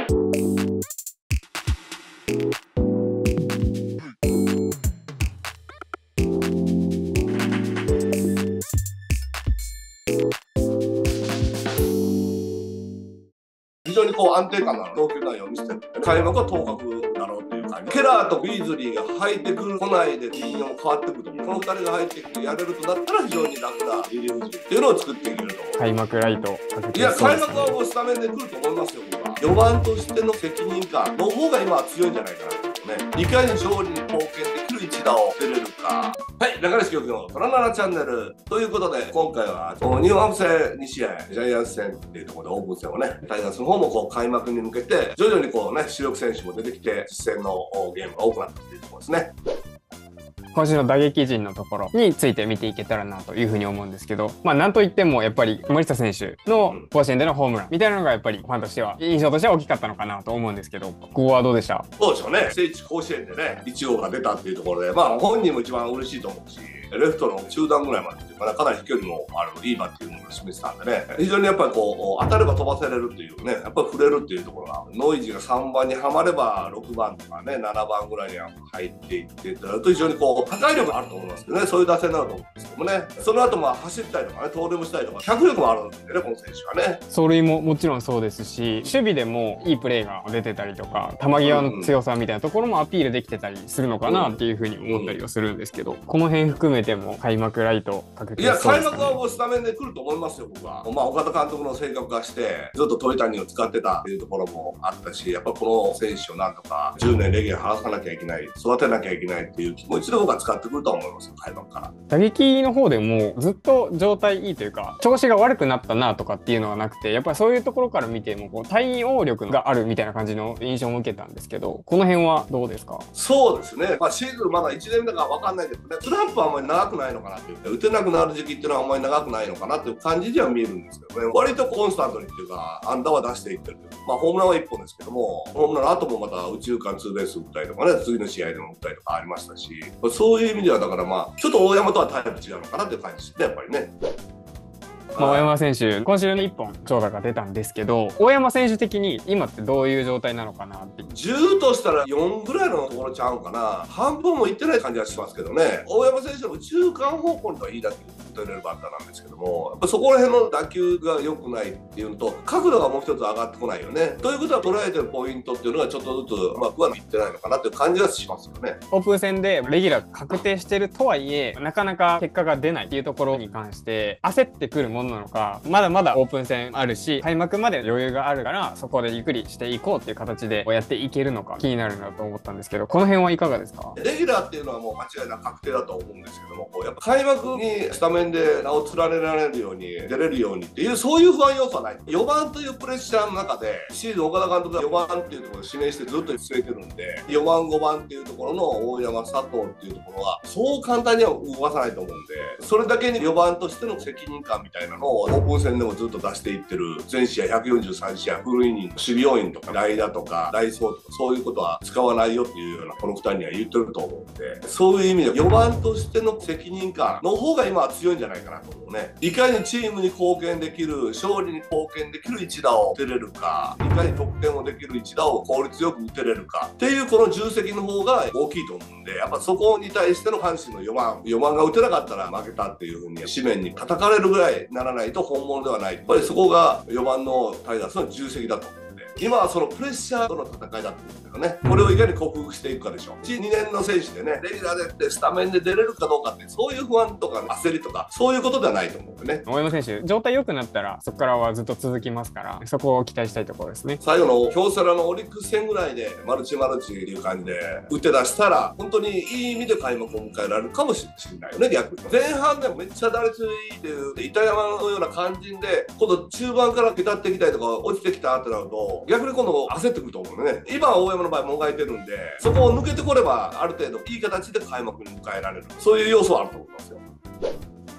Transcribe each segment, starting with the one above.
非常に安定感のある投球内容を見せてる。開幕は当確だろうっていう感じ。ケラーとビーズリーが入ってくる来ないで陣容も変わってくると思う。この2人が入ってきてやれるとなったら非常に楽なリリーフ陣っていうのを作っていけると思う。 開幕ライト確いや、 実そうですね。 開幕はもうスタメンで来ると思いますよ、僕は。4番としての責任感の方が今は強いんじゃないかなと思うね。いかに勝利に貢献できる一打を出れるか。はい、中西教育のトラナラチャンネルということで、今回は日本ハム戦2試合、ジャイアンツ戦っていうところでオープン戦をね、タイガースの方も開幕に向けて、徐々に主力選手も出てきて、実戦のゲームが多くなったっていうところですね。 今週の打撃陣のところについて見ていけたらなというふうに思うんですけど、なんといってもやっぱり森下選手の甲子園でのホームランみたいなのがやっぱりファンとしては印象としては大きかったのかなと思うんですけど、ここはどうでした？ そうでしょうね。聖地甲子園でね、1号が出たっていうところで、本人も一番嬉しいと思うし、レフトの中段ぐらいまでっていうかかなり飛距離もあるいいバッティングを示したんでね、非常にやっぱり当たれば飛ばせれるっていうね、やっぱり振れるっていうところが、ノイジーが3番にはまれば6番とかね、7番ぐらいには入っていっていただくと非常に破壊力があると思いますけどね、そういう打線になると思うんですけどもね、その後走ったりとかね、盗塁もしたりとか、脚力もあるんでね、この選手はね。 走塁ももちろんそうですし、守備でもいいプレーが出てたりとか、球際の強さみたいなところもアピールできてたりするのかなっていうふうに思ったりはするんですけど、この辺含めても開幕ライト確実そうですかね。 いや、開幕はもうスタメンで来ると思いますよ、僕は。岡田監督の性格化して、ずっと鳥谷を使ってたっていうところもあったし、やっぱこの選手をなんとか10年レギュラー離さなきゃいけない、育てなきゃいけないっていう気持ちで僕は使ってくると思いますよ、開幕から。 打撃の方でもずっと状態いいというか、調子が悪くなったなとかっていうのはなくて、やっぱりそういうところから見ても対応力があるみたいな感じの印象も受けたんですけど、この辺はどうですか？ そうですね、シーズンまだ1年目だから分かんないけどね、トランプはあんまり長くないのかなっていう、打てなくなる時期っていうのはあんまり長くないのかなっていう感じには見えるんですけどね、割とコンスタントにっていうか、安打は出していってるという、ホームランは1本ですけども、ホームランの後もまた右中間ツーベース打ったりとかね、次の試合でも打ったりとかありましたし、そういう意味ではだからちょっと大山とはタイプ違うのかなっていう感じですね、やっぱりね。 大山選手、今週の1本長打が出たんですけど、大山選手的に今ってどういう状態なのかなって。 10としたら4ぐらいのところちゃうかな。半分もいってない感じはしますけどね。大山選手の右中間方向にはいい打球打てれるバッターなんですけども、やっぱそこら辺の打球が良くないっていうのと、角度がもう一つ上がってこないよね。ということは捉えてるポイントっていうのがちょっとずつうまくはいってないのかなっていう感じはしますよね。 オープン戦でレギュラー確定してるとはいえ、なかなか結果が出ないっていうところに関して焦ってくるものなのか、まだまだオープン戦あるし、開幕まで余裕があるから、そこでゆっくりしていこうっていう形でやっていけるのか気になるなと思ったんですけど、この辺はいかがですか？ レギュラーっていうのはもう間違いなく確定だと思うんですけども、やっぱ開幕にスタメンで名を連ねられるように出れるようにっていうそういう不安要素はない。4番というプレッシャーの中でシーズン岡田監督が4番っていうところで指名してずっと据えてるんで、4番5番っていうところの大山佐藤っていうところはそう簡単には動かさないと思うんで、それだけに4番としての責任感みたいなのをオープン戦でもずっと出していってる。全試合143試合フルイニング、守備要員とか代打とか代走とかそういうことは使わないよっていうようなこの2人には言ってると思うんで、そういう意味で4番としての責任感の方が今は強いんじゃないかなと思うね。いかにチームに貢献できる、勝利に貢献できる一打を打てれるか、いかに得点をできる一打を効率よく打てれるかっていうこの重責の方が大きいと思うんで、やっぱそこに対しての阪神の4番が打てなかったら負けたっていうふうに紙面に叩かれるぐらいならないと本物ではない。やっぱりそこが4番のタイガースの重責だと思うんで、今はそのプレッシャーとの戦いだと思うんですけどね、これをいかに克服していくかでしょう。2年の選手でね、レギュラーでスタメンで出れるかどうかって、そういう不安とか焦りとかそういうことではないと思うんでね。 大山選手、状態良くなったらそこからはずっと続きますから、そこを期待したいところですね。 最後の京セラのオリックス戦ぐらいでマルチっていう感じで打って出したら、本当にいい意味で開幕を迎えられるかもしれないよね。逆に前半でもめっちゃ打率いいっていう板山のような感じで、今度中盤から下ってきたりとか落ちてきたってなると、逆に今度焦ってくると思うのね。今は大山の場合もがいてるんで、そこを抜けてこればある程度いい形で開幕に迎えられる、そういう要素はあると思いますよ。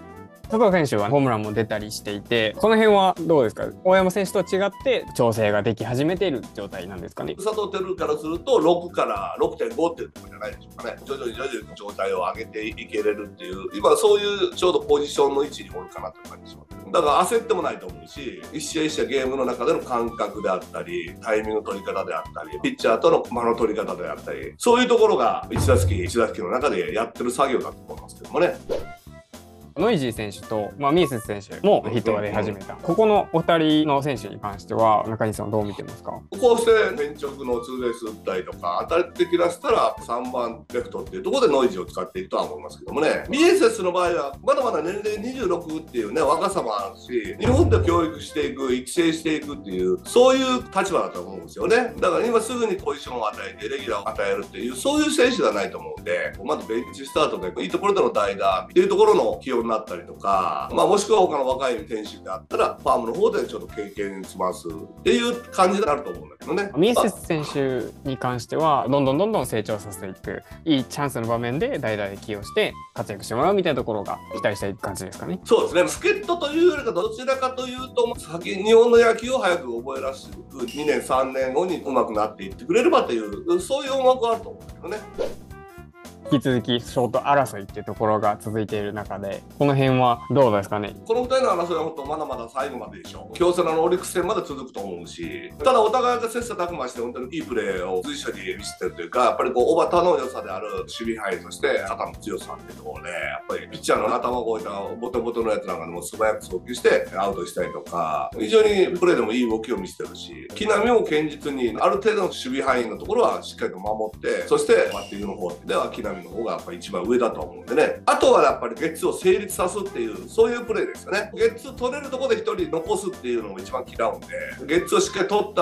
佐藤選手はホームランも出たりしていて、この辺はどうですか？大山選手と違って調整ができ始めている状態なんですかね。 佐藤輝からすると6から6.5っていうところじゃないでしょうかね。徐々に状態を上げていけれるっていう、今そういうちょうどポジションの位置におるかなという感じします。だから焦ってもないと思うし、一試合一試合ゲームの中での感覚であったり、タイミングの取り方であったり、ピッチャーとの間の取り方であったり、そういうところが一打席一打席の中でやってる作業だと思いますけどもね。 ノイジー選手と、ミーセス選手もヒットが出始めた。ここのお二人の選手に関しては、中西さんはどう見てますか？ こうして連直のツーベース打ったりとか、当たり的出したら3番レフトっていうところでノイジーを使っていくとは思いますけどもね。ミエセスの場合は、まだまだ年齢26っていうね、若さもあるし、日本で教育していく、育成していくっていう、そういう立場だと思うんですよね。だから今すぐにポジションを与えて、レギュラーを与えるっていう、そういう選手ではないと思うんで、まずベンチスタートで、いいところでの代打っていうところの起用になったりとか、もしくは他の若い選手であったら、ファームの方でちょっと経験しますっていう感じになると思うんだけどね。 ミーセス選手に関しては、どんどん成長させていく、いいチャンスの場面で代打で起用して活躍してもらうみたいなところが期待したい感じですかね。 そうですね。助っ人というよりか、どちらかというと、先日本の野球を早く覚えらしく、2年、3年後に上手くなっていってくれればという、そういう思惑があると思うんだけどね。 引き続きショート争いっていうところが続いている中で、この辺はどうですかね。 この2人の争いは本当まだまだ最後まででしょう。京セラのオリックス戦まで続くと思うし、ただお互いが切磋琢磨して本当にいいプレーを随所に見せてるというか、やっぱり小畑の良さである守備範囲として肩の強さっていうところで、やっぱりピッチャーの頭を越えたボテボテのやつなんかでも素早く送球してアウトしたりとか、非常にプレーでもいい動きを見せてるし、木浪も堅実にある程度の守備範囲のところはしっかりと守って、そしてバッティングの方では木浪の方がやっぱり一番上だと思うんでね。あとはやっぱりゲッツーを成立さすっていう、そういうプレーですよね。ゲッツー取れるところで1人残すっていうのも一番嫌うんで、ゲッツーをしっかり取った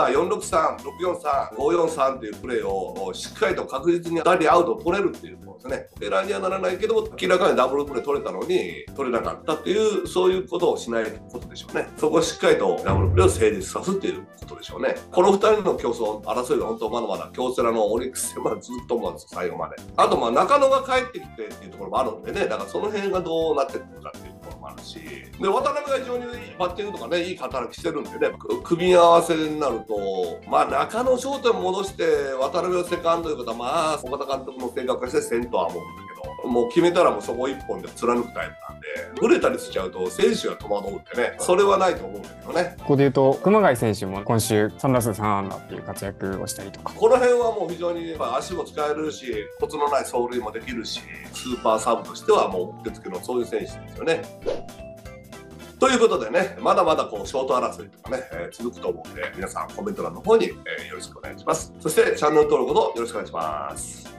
463、643、543っていうプレーをしっかりと確実に2人アウトを取れるっていうところですね。エラーにはならないけども、明らかにダブルプレー取れたのに取れなかったっていう、そういうことをしないことでしょうね。そこをしっかりとダブルプレーを成立さすっていうことでしょうね。この2人の競争、争いが本当まだまだ京セラのオリックス戦まで続くと思うんですよ、最後まで。あと中野が帰ってきてっていうところもあるんでね、だからその辺がどうなってくるかっていうところもあるし、で渡辺が非常にバッティングとかね、いい働きしてるんでね、組み合わせになると、中野焦点戻して渡辺をセカンドということは、岡田監督の性格として先頭は思うんだけど、もう決めたらもうそこ一本で貫くタイプなんで、ぶれたりしちゃうと選手が戸惑うってね、それはないと思うんだけどね。 ここで言うと熊谷選手も今週3打数3安打っていう活躍をしたりとか、 この辺はもう非常に足も使えるし、コツのない走塁もできるし、スーパーサブとしてはもううってつけのそういう選手ですよね。ということでね、まだまだショート争いとかね、続くと思うので、皆さんコメント欄の方に、よろしくお願いします。そしてチャンネル登録のよろしくお願いします。